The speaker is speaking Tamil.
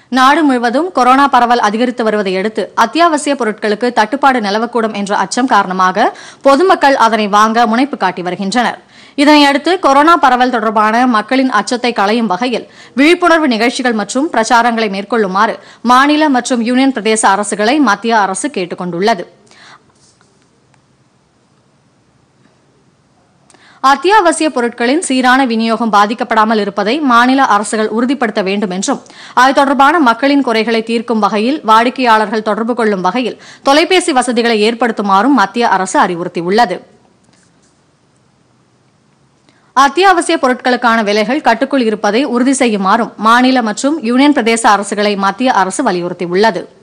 நாடு முழுவதும் கொரோனா பரவல் அதிகரித்து வருவதை அடுத்து அத்தியாவசிய பொருட்களுக்கு தட்டுப்பாடு நிலவக்கூடும் என்ற அச்சம் காரணமாக பொதுமக்கள் அதனை வாங்க முனைப்பு காட்டி வருகின்றனர். இதனையடுத்து கொரோனா பரவல் தொடர்பான மக்களின் அச்சத்தை களையும் வகையில் விழிப்புணர்வு நிகழ்ச்சிகள் மற்றும் பிரச்சாரங்களை மேற்கொள்ளுமாறு மாநில மற்றும் யூனியன் பிரதேச அரசுகளை மத்திய அரசு கேட்டுக் கொண்டுள்ளது. அத்தியாவசிய பொருட்களின் சீரான விநியோகம் பாதிக்கப்படாமல் இருப்பதை மாநில அரசுகள் உறுதிப்படுத்த வேண்டும் என்றும் அது தொடர்பான மக்களின் குறைகளை தீர்க்கும் வகையில் வாடிக்கையாளர்கள் தொடர்பு கொள்ளும் வகையில் தொலைபேசி வசதிகளை ஏற்படுத்துமாறும் மத்திய அரசு அறிவுறுத்தியுள்ளது. அத்தியாவசிய பொருட்களுக்கான விலைகள் கட்டுக்குள் இருப்பதை உறுதி செய்யுமாறும் மாநில மற்றும் யூனியன் பிரதேச அரசுகளை மத்திய அரசு வலியுறுத்தியுள்ளது.